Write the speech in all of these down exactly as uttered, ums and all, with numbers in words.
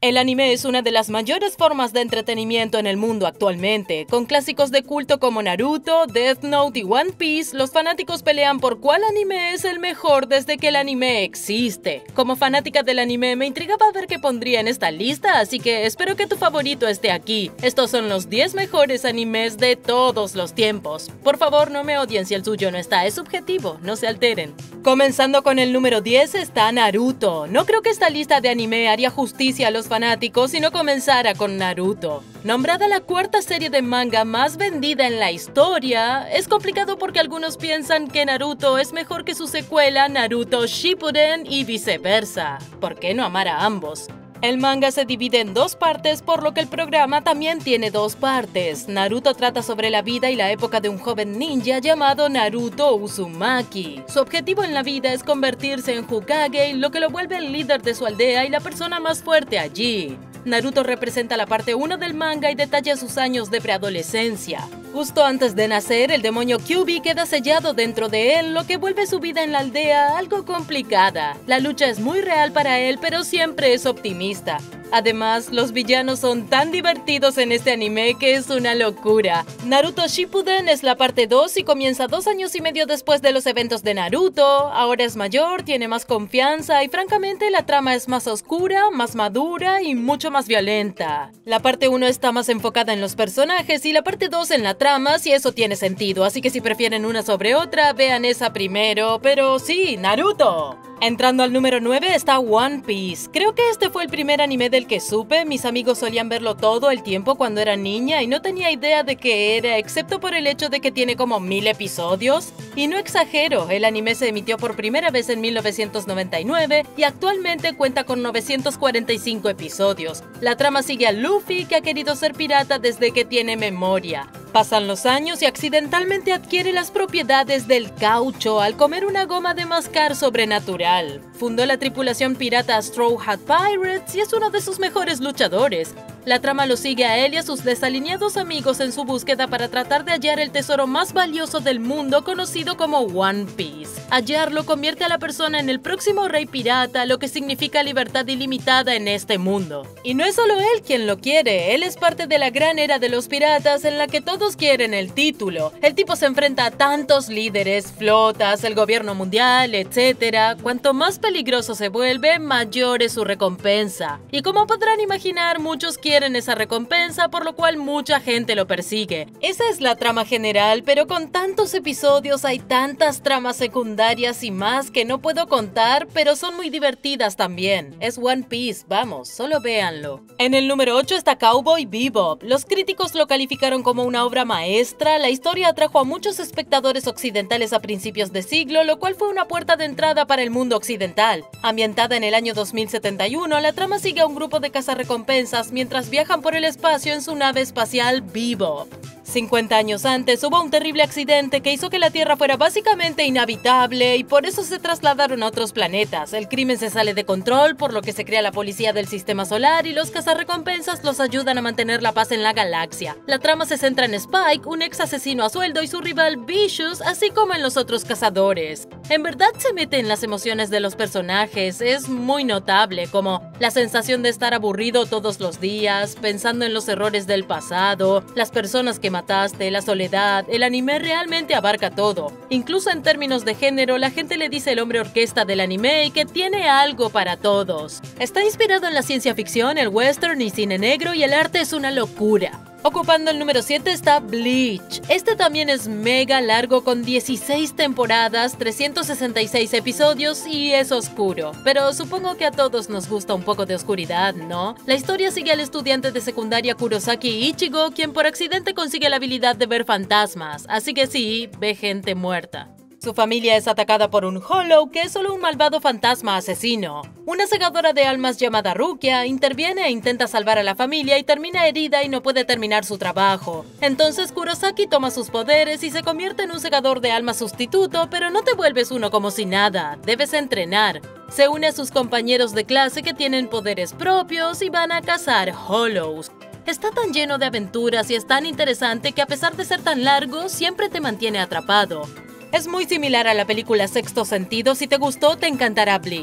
El anime es una de las mayores formas de entretenimiento en el mundo actualmente. Con clásicos de culto como Naruto, Death Note y One Piece, los fanáticos pelean por cuál anime es el mejor desde que el anime existe. Como fanática del anime me intrigaba ver qué pondría en esta lista, así que espero que tu favorito esté aquí. Estos son los diez mejores animes de todos los tiempos. Por favor, no me odien si el suyo no está, es subjetivo, no se alteren. Comenzando con el número diez está Naruto. No creo que esta lista de anime haría justicia a los fanáticos si no comenzara con Naruto. Nombrada la cuarta serie de manga más vendida en la historia, es complicado porque algunos piensan que Naruto es mejor que su secuela Naruto Shippuden y viceversa. ¿Por qué no amar a ambos? El manga se divide en dos partes, por lo que el programa también tiene dos partes. Naruto trata sobre la vida y la época de un joven ninja llamado Naruto Uzumaki. Su objetivo en la vida es convertirse en Hokage, lo que lo vuelve el líder de su aldea y la persona más fuerte allí. Naruto representa la parte uno del manga y detalla sus años de preadolescencia. Justo antes de nacer, el demonio Kyuubi queda sellado dentro de él, lo que vuelve su vida en la aldea algo complicada. La lucha es muy real para él, pero siempre es optimista. Además, los villanos son tan divertidos en este anime que es una locura. Naruto Shippuden es la parte dos y comienza dos años y medio después de los eventos de Naruto. Ahora es mayor, tiene más confianza y francamente la trama es más oscura, más madura y mucho más violenta. La parte uno está más enfocada en los personajes y la parte dos en la trama, si eso tiene sentido, así que si prefieren una sobre otra, vean esa primero, pero sí, Naruto. Entrando al número nueve está One Piece. Creo que este fue el primer anime del que supe. Mis amigos solían verlo todo el tiempo cuando era niña y no tenía idea de qué era, excepto por el hecho de que tiene como mil episodios. Y no exagero, el anime se emitió por primera vez en mil novecientos noventa y nueve y actualmente cuenta con novecientos cuarenta y cinco episodios. La trama sigue a Luffy, que ha querido ser pirata desde que tiene memoria. Pasan los años y accidentalmente adquiere las propiedades del caucho al comer una goma de mascar sobrenatural. Fundó la tripulación pirata Straw Hat Pirates y es uno de sus mejores luchadores. La trama lo sigue a él y a sus desalineados amigos en su búsqueda para tratar de hallar el tesoro más valioso del mundo, conocido como One Piece. Hallarlo convierte a la persona en el próximo rey pirata, lo que significa libertad ilimitada en este mundo. Y no es solo él quien lo quiere, él es parte de la gran era de los piratas en la que todos quieren el título. El tipo se enfrenta a tantos líderes, flotas, el gobierno mundial, etcétera. Cuanto más peligroso se vuelve, mayor es su recompensa. Y como podrán imaginar, muchos quieren esa recompensa, por lo cual mucha gente lo persigue. Esa es la trama general, pero con tantos episodios hay tantas tramas secundarias y más que no puedo contar, pero son muy divertidas también. Es One Piece, vamos, solo véanlo. En el número ocho está Cowboy Bebop. Los críticos lo calificaron como una obra maestra. La historia atrajo a muchos espectadores occidentales a principios de siglo, lo cual fue una puerta de entrada para el mundo occidental. Ambientada en el año dos mil setenta y uno, la trama sigue a un grupo de cazarrecompensas mientras viajan por el espacio en su nave espacial Bebop. cincuenta años antes hubo un terrible accidente que hizo que la Tierra fuera básicamente inhabitable y por eso se trasladaron a otros planetas. El crimen se sale de control, por lo que se crea la policía del sistema solar y los cazarrecompensas los ayudan a mantener la paz en la galaxia. La trama se centra en Spike, un ex asesino a sueldo, y su rival Vicious, así como en los otros cazadores. En verdad se mete en las emociones de los personajes, es muy notable, como la sensación de estar aburrido todos los días, pensando en los errores del pasado, las personas que mataste, la soledad. El anime realmente abarca todo. Incluso en términos de género, la gente le dice el hombre orquesta del anime y que tiene algo para todos. Está inspirado en la ciencia ficción, el western y cine negro, y el arte es una locura. Ocupando el número siete está Bleach. Este también es mega largo con dieciséis temporadas, trescientos sesenta y seis episodios y es oscuro. Pero supongo que a todos nos gusta un poco de oscuridad, ¿no? La historia sigue al estudiante de secundaria Kurosaki Ichigo, quien por accidente consigue la habilidad de ver fantasmas. Así que sí, ve gente muerta. Su familia es atacada por un Hollow, que es solo un malvado fantasma asesino. Una segadora de almas llamada Rukia interviene e intenta salvar a la familia y termina herida y no puede terminar su trabajo. Entonces Kurosaki toma sus poderes y se convierte en un segador de almas sustituto, pero no te vuelves uno como si nada, debes entrenar. Se une a sus compañeros de clase que tienen poderes propios y van a cazar Hollows. Está tan lleno de aventuras y es tan interesante que a pesar de ser tan largo, siempre te mantiene atrapado. Es muy similar a la película Sexto Sentido. Si te gustó, te encantará Bleach.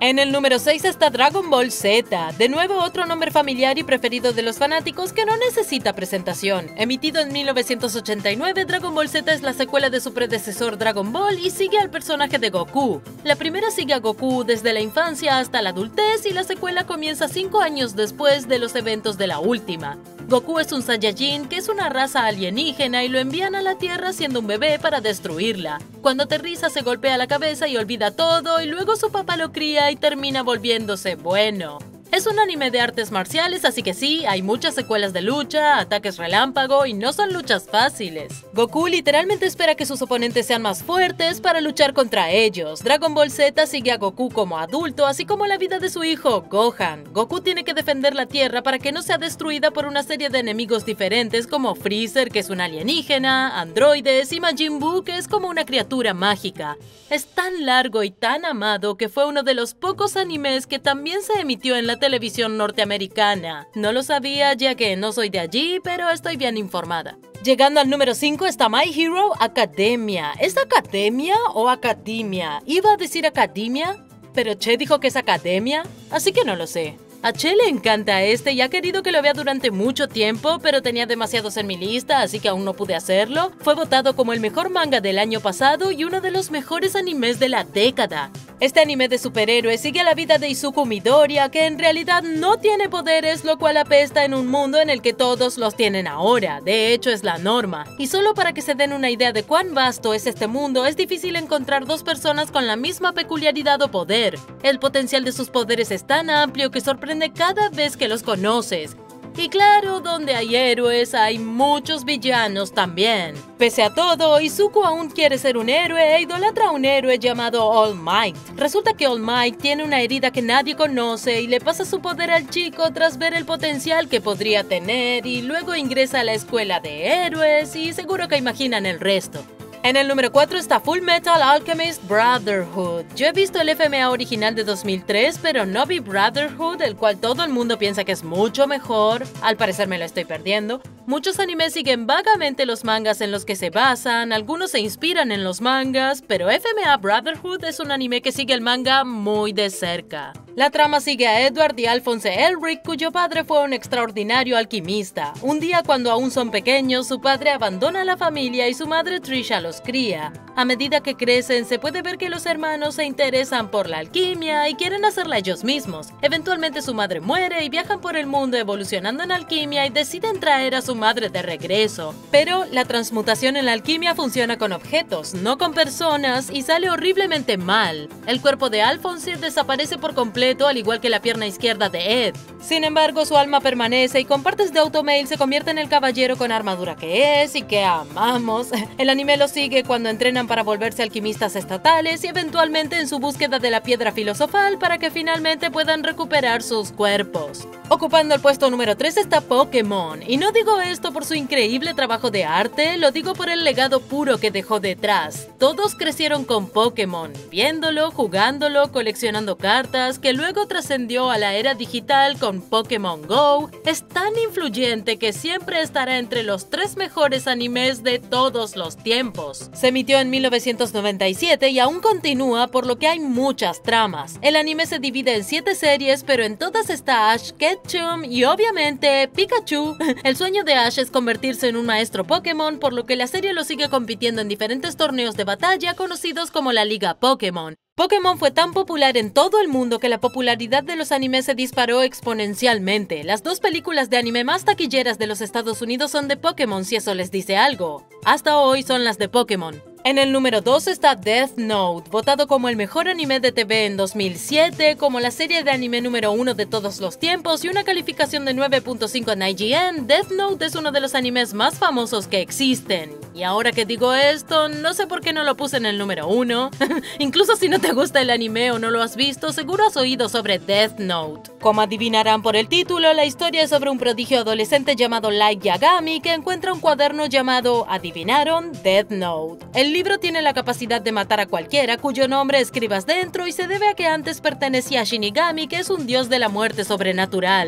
En el número seis está Dragon Ball Z, de nuevo otro nombre familiar y preferido de los fanáticos que no necesita presentación. Emitido en mil novecientos ochenta y nueve, Dragon Ball Z es la secuela de su predecesor Dragon Ball y sigue al personaje de Goku. La primera sigue a Goku desde la infancia hasta la adultez y la secuela comienza cinco años después de los eventos de la última. Goku es un Saiyajin que es una raza alienígena y lo envían a la Tierra siendo un bebé para destruirla. Cuando aterriza se golpea la cabeza y olvida todo y luego su papá lo cría y termina volviéndose bueno. Es un anime de artes marciales, así que sí, hay muchas secuelas de lucha, ataques relámpago y no son luchas fáciles. Goku literalmente espera que sus oponentes sean más fuertes para luchar contra ellos. Dragon Ball Z sigue a Goku como adulto, así como la vida de su hijo, Gohan. Goku tiene que defender la Tierra para que no sea destruida por una serie de enemigos diferentes como Freezer, que es un alienígena, androides y Majin Buu, que es como una criatura mágica. Es tan largo y tan amado que fue uno de los pocos animes que también se emitió en la televisión norteamericana. No lo sabía ya que no soy de allí, pero estoy bien informada. Llegando al número cinco está My Hero Academia. ¿Es academia o academia? Iba a decir academia, pero Che dijo que es academia, así que no lo sé. A Che le encanta este y ha querido que lo vea durante mucho tiempo, pero tenía demasiados en mi lista, así que aún no pude hacerlo. Fue votado como el mejor manga del año pasado y uno de los mejores animes de la década. Este anime de superhéroes sigue la vida de Izuku Midoriya, que en realidad no tiene poderes, lo cual apesta en un mundo en el que todos los tienen ahora. De hecho, es la norma. Y solo para que se den una idea de cuán vasto es este mundo, es difícil encontrar dos personas con la misma peculiaridad o poder. El potencial de sus poderes es tan amplio que sorprende cada vez que los conoces. Y claro, donde hay héroes, hay muchos villanos también. Pese a todo, Izuku aún quiere ser un héroe e idolatra a un héroe llamado All Might. Resulta que All Might tiene una herida que nadie conoce y le pasa su poder al chico tras ver el potencial que podría tener y luego ingresa a la escuela de héroes y seguro que imaginan el resto. En el número cuatro está Full Metal Alchemist Brotherhood. Yo he visto el F M A original de dos mil tres, pero no vi Brotherhood, el cual todo el mundo piensa que es mucho mejor. Al parecer me lo estoy perdiendo. Muchos animes siguen vagamente los mangas en los que se basan, algunos se inspiran en los mangas, pero F M A Brotherhood es un anime que sigue el manga muy de cerca. La trama sigue a Edward y Alphonse Elric, cuyo padre fue un extraordinario alquimista. Un día, cuando aún son pequeños, su padre abandona a la familia y su madre Trisha los cría. A medida que crecen, se puede ver que los hermanos se interesan por la alquimia y quieren hacerla ellos mismos. Eventualmente su madre muere y viajan por el mundo evolucionando en alquimia y deciden traer a su madre de regreso. Pero la transmutación en la alquimia funciona con objetos, no con personas, y sale horriblemente mal. El cuerpo de Alphonse desaparece por completo, al igual que la pierna izquierda de Ed. Sin embargo, su alma permanece y con partes de Automail se convierte en el caballero con armadura que es y que amamos. El anime lo sigue cuando entrenan para volverse alquimistas estatales y eventualmente en su búsqueda de la piedra filosofal para que finalmente puedan recuperar sus cuerpos. Ocupando el puesto número tres está Pokémon, y no digo esto por su increíble trabajo de arte, lo digo por el legado puro que dejó detrás. Todos crecieron con Pokémon, viéndolo, jugándolo, coleccionando cartas, que luego trascendió a la era digital con Pokémon Go. Es tan influyente que siempre estará entre los tres mejores animes de todos los tiempos. Se emitió en mil novecientos noventa y siete y aún continúa, por lo que hay muchas tramas. El anime se divide en siete series, pero en todas está Ash Ketchum y obviamente Pikachu. El sueño de Ash es convertirse en un maestro Pokémon, por lo que la serie lo sigue compitiendo en diferentes torneos de batalla conocidos como la Liga Pokémon. Pokémon fue tan popular en todo el mundo que la popularidad de los animes se disparó exponencialmente. Las dos películas de anime más taquilleras de los Estados Unidos son de Pokémon, si eso les dice algo. Hasta hoy son las de Pokémon. En el número dos está Death Note, votado como el mejor anime de T V en dos mil siete, como la serie de anime número uno de todos los tiempos y una calificación de nueve punto cinco en I G N. Death Note es uno de los animes más famosos que existen. Y ahora que digo esto, no sé por qué no lo puse en el número uno. Incluso si no te gusta el anime o no lo has visto, seguro has oído sobre Death Note. Como adivinarán por el título, la historia es sobre un prodigio adolescente llamado Light Yagami que encuentra un cuaderno llamado, ¿adivinaron?, Death Note. El libro tiene la capacidad de matar a cualquiera cuyo nombre escribas dentro y se debe a que antes pertenecía a Shinigami, que es un dios de la muerte sobrenatural.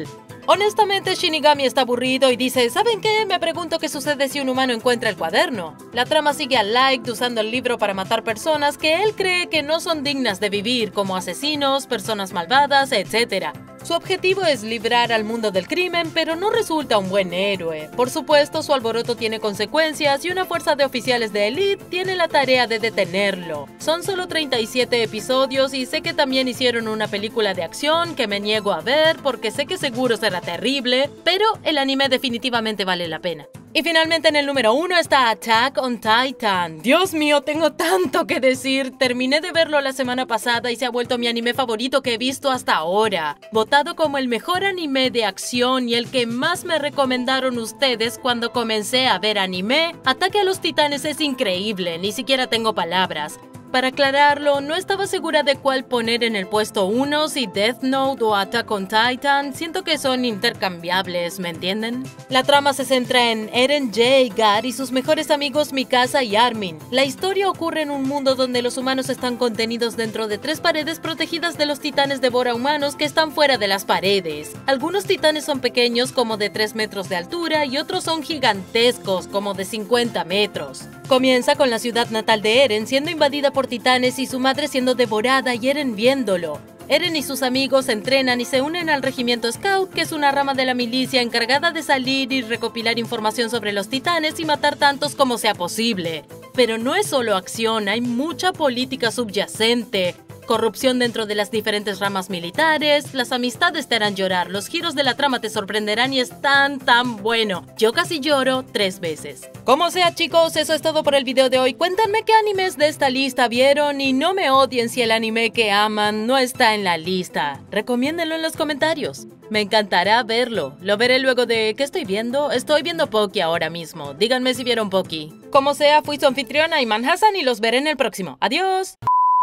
Honestamente, Shinigami está aburrido y dice, ¿saben qué? Me pregunto qué sucede si un humano encuentra el cuaderno. La trama sigue a Light usando el libro para matar personas que él cree que no son dignas de vivir, como asesinos, personas malvadas, etcétera. Su objetivo es librar al mundo del crimen, pero no resulta un buen héroe. Por supuesto, su alboroto tiene consecuencias y una fuerza de oficiales de élite tiene la tarea de detenerlo. Son solo treinta y siete episodios y sé que también hicieron una película de acción que me niego a ver porque sé que seguro será terrible, pero el anime definitivamente vale la pena. Y finalmente en el número uno está Attack on Titan. Dios mío, tengo tanto que decir. Terminé de verlo la semana pasada y se ha vuelto mi anime favorito que he visto hasta ahora. Votado como el mejor anime de acción y el que más me recomendaron ustedes cuando comencé a ver anime, Ataque a los Titanes es increíble, ni siquiera tengo palabras. Para aclararlo, no estaba segura de cuál poner en el puesto uno, si Death Note o Attack on Titan. Siento que son intercambiables, ¿me entienden? La trama se centra en Eren Yeager y sus mejores amigos Mikasa y Armin. La historia ocurre en un mundo donde los humanos están contenidos dentro de tres paredes protegidas de los titanes devora humanos que están fuera de las paredes. Algunos titanes son pequeños, como de tres metros de altura, y otros son gigantescos, como de cincuenta metros. Comienza con la ciudad natal de Eren siendo invadida por titanes y su madre siendo devorada y Eren viéndolo. Eren y sus amigos entrenan y se unen al regimiento Scout, que es una rama de la milicia encargada de salir y recopilar información sobre los titanes y matar tantos como sea posible. Pero no es solo acción, hay mucha política subyacente. Corrupción dentro de las diferentes ramas militares, las amistades te harán llorar, los giros de la trama te sorprenderán y es tan tan bueno. Yo casi lloro tres veces. Como sea, chicos, eso es todo por el video de hoy. Cuéntenme qué animes de esta lista vieron y no me odien si el anime que aman no está en la lista. Recomiéndenlo en los comentarios. Me encantará verlo. Lo veré luego de... ¿Qué estoy viendo? Estoy viendo Poki ahora mismo. Díganme si vieron Poki. Como sea, fui su anfitriona Iman Hassan y los veré en el próximo. ¡Adiós!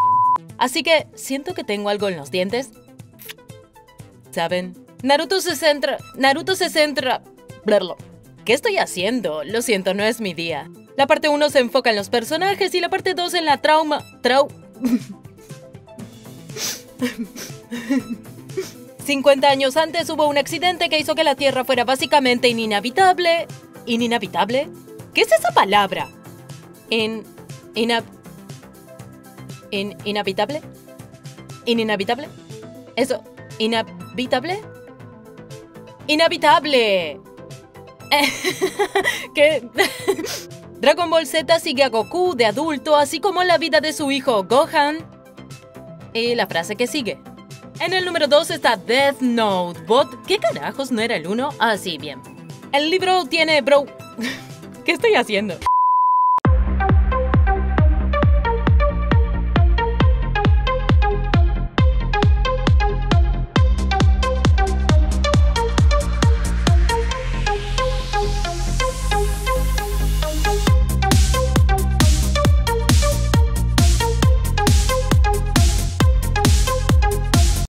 Así que siento que tengo algo en los dientes. ¿Saben? Naruto se centra... Naruto se centra... Verlo. ¿Qué estoy haciendo? Lo siento, no es mi día. La parte uno se enfoca en los personajes y la parte dos en la trauma... Trau... cincuenta años antes hubo un accidente que hizo que la Tierra fuera básicamente ininhabitable. ¿Ininhabitable? ¿Qué es esa palabra? In... Inhab... In, ¿Inhabitable? ¿Ininhabitable? ¿Eso? ¿Inhabitable? ¡Inhabitable! ¿Qué? Dragon Ball Z sigue a Goku de adulto, así como la vida de su hijo Gohan. Y la frase que sigue. En el número dos está Death Note. Bot, ¿qué carajos no era el uno? Ah, sí, bien. El libro tiene bro... ¿Qué estoy haciendo?